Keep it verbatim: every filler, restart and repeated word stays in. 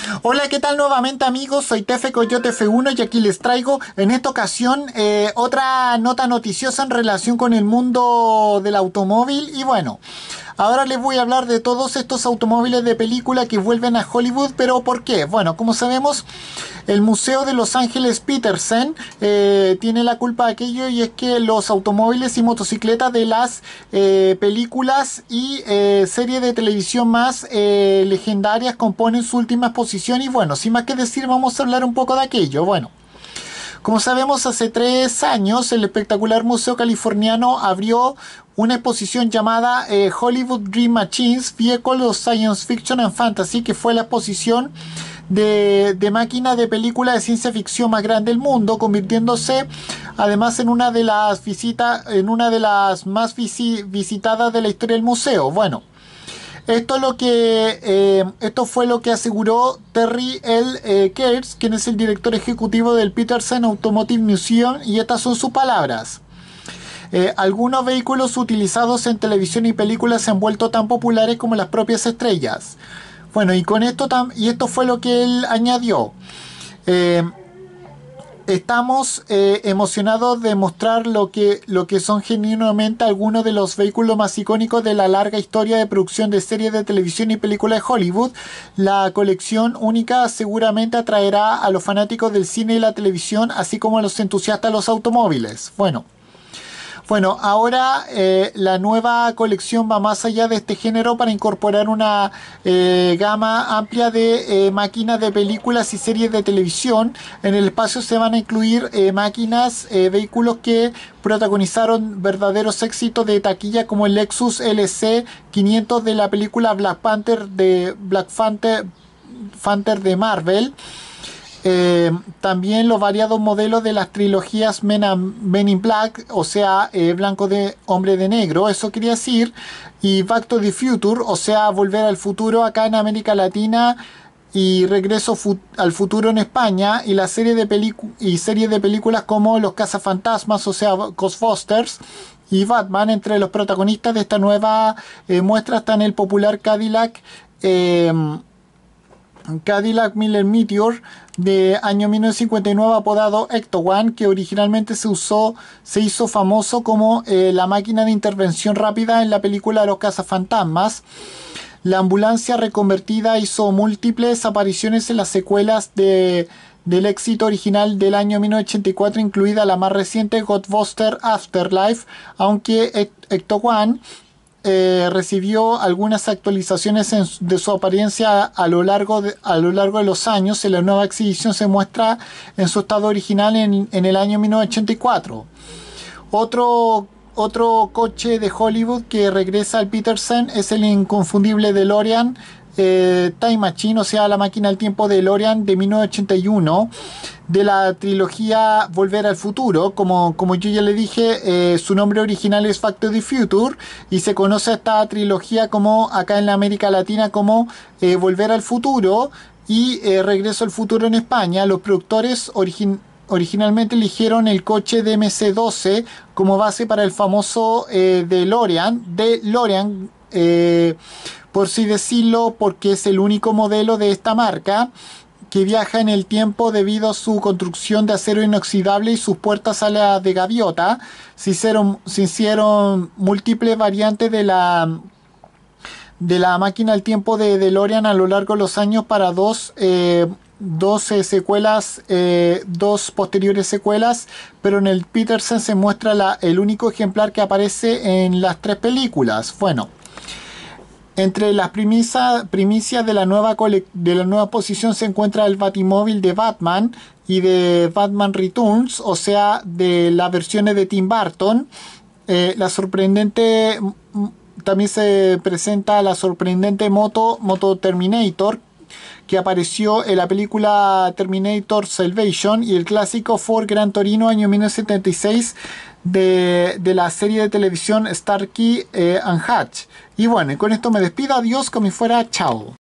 Hola, ¿qué tal nuevamente amigos? Soy Tefe Coyote F uno y aquí les traigo en esta ocasión eh, otra nota noticiosa en relación con el mundo del automóvil. Y bueno, ahora les voy a hablar de todos estos automóviles de película que vuelven a Hollywood. ¿Pero por qué? Bueno, como sabemos, el Museo de Los Ángeles Petersen eh, tiene la culpa de aquello, y es que los automóviles y motocicletas de las eh, películas y eh, series de televisión más eh, legendarias componen su última exposición. Y bueno, sin más que decir, vamos a hablar un poco de aquello. Bueno, como sabemos, hace tres años el espectacular Museo Californiano abrió una exposición llamada eh, Hollywood Dream Machines, Vehicles of Science Fiction and Fantasy, que fue la exposición de, de máquinas de película de ciencia ficción más grande del mundo, convirtiéndose además en una de las visitas, en una de las más visi visitadas de la historia del museo. Bueno, esto, lo que, eh, esto fue lo que aseguró Terry L. Eh, Kurtz, quien es el director ejecutivo del Petersen Automotive Museum, y estas son sus palabras. Eh, algunos vehículos utilizados en televisión y películas se han vuelto tan populares como las propias estrellas. Bueno, y con esto y esto fue lo que él añadió. Eh, Estamos eh, emocionados de mostrar lo que, lo que son genuinamente algunos de los vehículos más icónicos de la larga historia de producción de series de televisión y películas de Hollywood. La colección única seguramente atraerá a los fanáticos del cine y la televisión, así como a los entusiastas de los automóviles. Bueno. Bueno, ahora eh, la nueva colección va más allá de este género para incorporar una eh, gama amplia de eh, máquinas de películas y series de televisión. En el espacio se van a incluir eh, máquinas, eh, vehículos que protagonizaron verdaderos éxitos de taquilla, como el Lexus L C quinientos de la película Black Panther de Black Panther, Panther de Marvel. Eh, también los variados modelos de las trilogías Men, Men in Black, o sea, eh, Blanco de Hombre de Negro, eso quería decir, y Back to the Future, o sea, Volver al Futuro acá en América Latina y Regreso fu al Futuro en España, y la serie de y series de películas como Los Cazafantasmas, o sea, Ghostbusters, y Batman. Entre los protagonistas de esta nueva eh, muestra están el popular Cadillac eh, Cadillac Miller Meteor de año mil novecientos cincuenta y nueve, apodado Ecto One, que originalmente se usó, se hizo famoso como eh, la máquina de intervención rápida en la película Los Cazafantasmas. La ambulancia reconvertida hizo múltiples apariciones en las secuelas de, del éxito original del año mil novecientos ochenta y cuatro, incluida la más reciente Ghostbusters Afterlife, aunque Ecto One Eh, recibió algunas actualizaciones en, de su apariencia a lo, largo de, a lo largo de los años. En la nueva exhibición se muestra en su estado original en, en el año mil novecientos ochenta y cuatro. Otro, otro coche de Hollywood que regresa al Petersen es el inconfundible DeLorean eh, Time Machine, o sea, la máquina del tiempo de DeLorean de mil novecientos ochenta y uno, de la trilogía Volver al Futuro. Como, como yo ya le dije, eh, su nombre original es Back to the Future, y se conoce a esta trilogía como acá en la América Latina como eh, Volver al Futuro y eh, Regreso al Futuro en España. Los productores origin originalmente eligieron el coche D M C doce como base para el famoso eh, DeLorean, DeLorean eh, por así decirlo, porque es el único modelo de esta marca que viaja en el tiempo debido a su construcción de acero inoxidable y sus puertas a la de gaviota. Se hicieron, se hicieron múltiples variantes de la, de la máquina del tiempo de DeLorean a lo largo de los años para dos, eh, dos eh, secuelas, eh, dos posteriores secuelas, pero en el Petersen se muestra la, el único ejemplar que aparece en las tres películas. Bueno, entre las primicias, primicias de, la nueva de la nueva posición se encuentra el Batimóvil de Batman y de Batman Returns, o sea, de las versiones de Tim Burton. Eh, la sorprendente, también se presenta la sorprendente moto, Moto Terminator, que apareció en la película Terminator Salvation, y el clásico Ford Gran Torino año mil novecientos setenta y seis de, de la serie de televisión Starsky eh, and Hutch. Y bueno, y con esto me despido. Adiós, como si fuera chao.